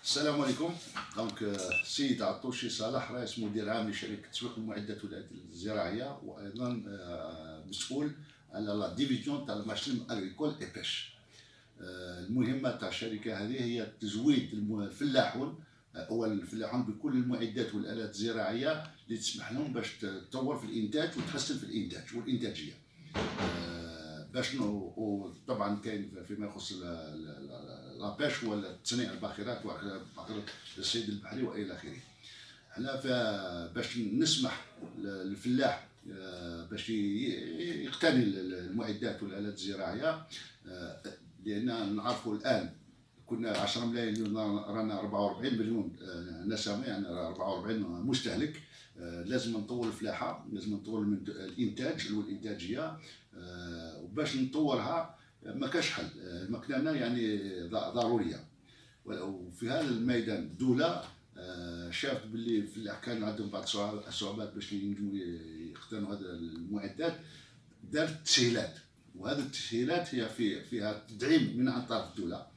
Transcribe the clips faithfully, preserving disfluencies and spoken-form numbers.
السلام عليكم. دونك السيد عطوشي صالح رئيس مدير عام لشركه تسويق المعدات والآلات الزراعيه، وايضا آه، مسؤول على لا ديفيزيون تاع الماشين اغريكول اي بيش. المهمه تاع الشركه هذه هي تزويد الفلاحون او الفلاحون بكل المعدات والالات الزراعيه اللي تسمح لهم باش تطور في الانتاج وتحسن في الانتاج والانتاجيه. باش وطبعا كاين فيما يخص لابيش والتصنيع الباخرات وباخرة الصيد البحري والى اخره. حنا باش نسمح للفلاح باش يقتني المعدات والالات الزراعيه، لان نعرفوا الان كنا عشرة ملايين، رانا أربعة وأربعين مليون نسمه، يعني أربعة وأربعين مستهلك. لازم نطور الفلاحه، لازم نطور الانتاج والانتاجيه، وباش نطورها ما كاش حل، المكننه يعني ضروريه. وفي هذا الميدان الدوله شافت باللي الفلاح كان عندهم بعض الصعوبات باش ينجموا يقتنوا هذه المعدات، دارت تسهيلات، وهذه التسهيلات هي في فيها تدعيم من عن طرف الدوله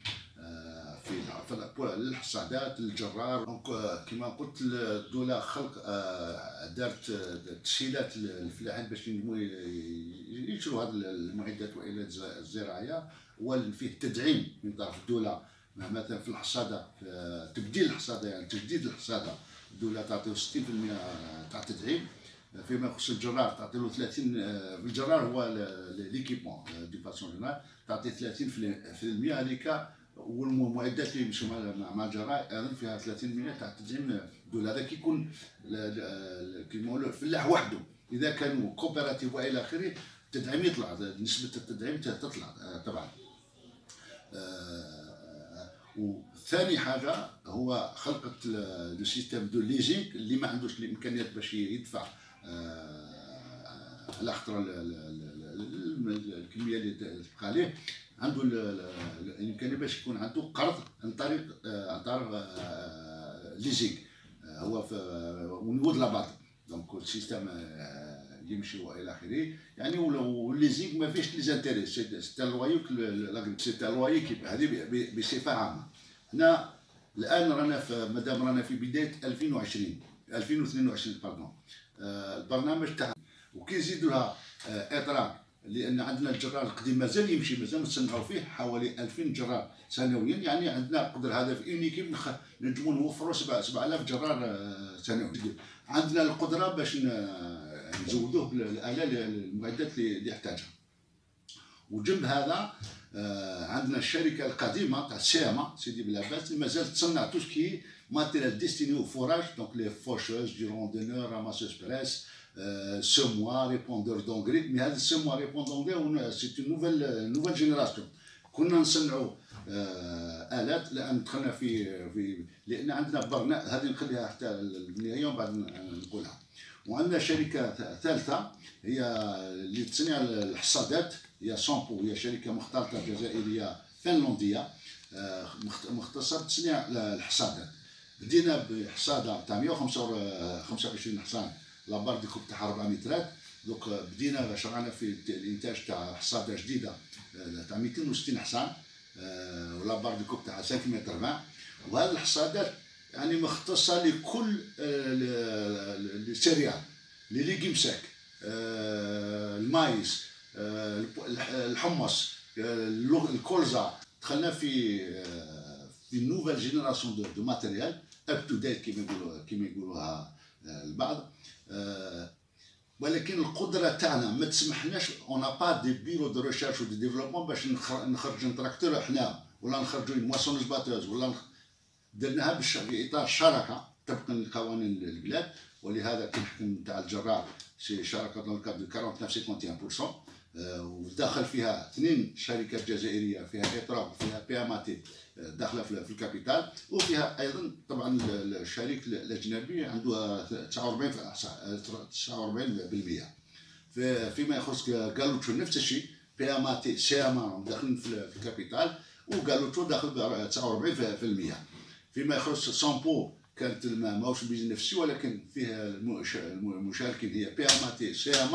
في للحصادات للجرار. دونك كما قلت الدوله خلق دارت تسهيلات للفلاحين باش ينجموا يشروا هذه المعدات والالات الزراعيه، وفيه تدعيم من طرف الدوله. مثلا في الحصاده، في تبديل الحصاده يعني تجديد الحصاده، الدوله تعطيه ستين بالمئة تاع التدعيم. فيما يخص الجرار تعطي له ثلاثين، الجرار هو ليكيبمون دي فاسون جينيرال، تعطي ثلاثين بالمئة هذيك، والمعدات اللي يمشوا مع الجرار ايضا فيها ثلاثين بالمئة تاع التدعيم الدوله. هذا كيكون كيما نقولوا الفلاح وحده، اذا كانوا كوبيراتيف والى اخره التدعيم يطلع، نسبه التدعيم تطلع طبعا. وثاني حاجه هو خلقت لو سيستيم دو ليزينغ اللي ما عندوش الامكانيات باش يدفع على خاطر الكميه اللي تبقى عليه، عنده الامكانيه باش يكون عنده قرض عن طريق عن طريق ليزينغ، هو في ونيفو دو لا بانك. دونك السيستيم يمشي والى اخره، يعني ولو الليزينغ ما فيش لي زانتيري، سي ان لوايي، سي ان لوايي هذه بصفه عامه. هنا الان رانا في مادام رانا في بدايه ألفين وعشرين ألفين واثنين وعشرين باردون، البرنامج تاع وكي نزيدوا لها اطراق، لان عندنا الجرار القديم مازال يمشي، مازال نصنعوا فيه حوالي ألفين جرار سنويا، يعني عندنا قدر هذا في اون ايكيب نجموا نوفروا سبعة آلاف جرار سنويا. عندنا القدره باش نزودوه بالاله المعدات اللي يحتاجها. وجنب هذا عندنا الشركه القديمه تاع سيما سيدي بلعباس اللي مازال تصنع توسكي ماتيريال ديستيني او فوراج، دونك لي فوشوز دي روندونور راماسوس بريس سموا ريبوندور دونغري. مي هذا السموا ريبوندور دونغري سي نوفيل نوفيل جينيراسيون. كنا نصنعوا الات، لان دخلنا في في لان عندنا برنامج، هذه نخليها حتى النهايه ومن بعد نقولها. وعندنا شركه ثالثه هي لتصنيع الحصادات، هي سامبو، هي شركه مختلطه جزائريه فنلنديه مختصه بتصنيع الحصادات. بدينا بحصاده تاع مئة وخمسة وعشرين حصان، لابار دي كوب تاعها أربعة مترات. دوك بدينا شرعنا في الانتاج تاع حصاده جديده تاع مئتين وستين حصان، ولابار دي كوب تاعها خمسة متر أربعين. وهذه الحصادات يعني مختصه لكل السيريال، لي ليغيم ساك، المايس، الحمص، الكولزا. دخلنا في في نوفيل جينيراسيون دو ماتيريال اب تو ديت كيما يقولوا كيما يقولوها البعض. ولكن القدره تاعنا ما تسمحناش، اون با دي بيرو دو ريشيرش و دو ديفلوبمون باش نخرج تراكتور احنا، ولا نخرجوا مواسونوز باتوز، ولا درناها في اطار الشراكه طبقا لقوانين البلاد. ولهذا كنحكم تاع الجرار سي شراكه دون الكاب دو أربعة وثمانين فاصلة واحد وخمسين بالمئة، وداخل فيها اثنين شركات جزائريه، فيها اطراق وفيها بي ام تي داخله في الكابيتال، وفيها ايضا طبعا الشريك الاجنبي عنده تسعة وأربعين بالمئة. فيما يخص غالوتشو نفس الشيء، بي ام تي سي ام داخلين في الكابيتال، وغالوتشو داخل ب تسعة وأربعين بالمئة. فيما يخص سامبو كانت ماهوش بيزنس، ولكن فيها المشاركين هي بي ام تي سي ام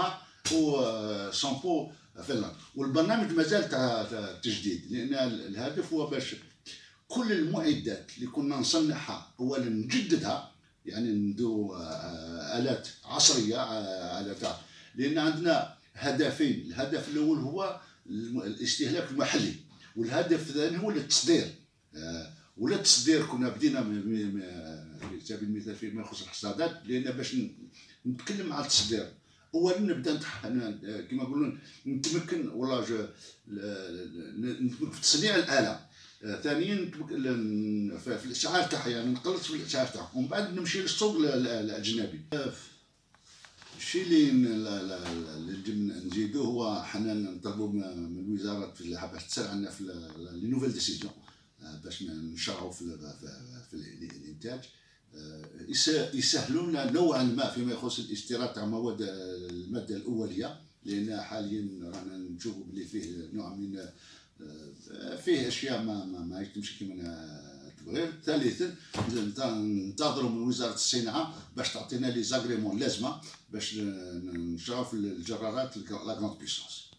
وسامبو فنلندا. والبرنامج مازال تاع التجديد، لان الهدف هو باش كل المعدات اللي كنا نصنعها اولا نجددها، يعني نديروا الات عصريه، الات، لان عندنا هدفين. الهدف الاول هو الاستهلاك المحلي، والهدف الثاني هو التصدير. ولا التصدير كنا بدينا على سبيل المثال فيما يخص الحصادات، لان باش نتكلم على التصدير اولا نبدا كما نقولوا نتمكن والله نتمكن في تصنيع الاله، ثانيا في الاسعار تاعها، يعني نقلص في الاسعار تاعها، ومن بعد نمشي للسوق الاجنبي. الشيء اللي اللي نزيدوه هو حنا نطلبوا من الوزاره باش تسرعنا في لي نوفيل ديسيزيون، باش نشرعوا في في الانتاج، يسهلوا لنا نوعا ما فيما يخص الاستيراد تاع مواد الماده الاوليه، لان حاليا رانا نشوفوا بلي فيه نوع من فيه اشياء ما ما, ما تمشي كما تبغي. ثالثا ننتظروا من وزاره الصناعه باش تعطينا لي زاغريمون اللازمه باش نشرعوا في الجرارات لا غراند بيسونس.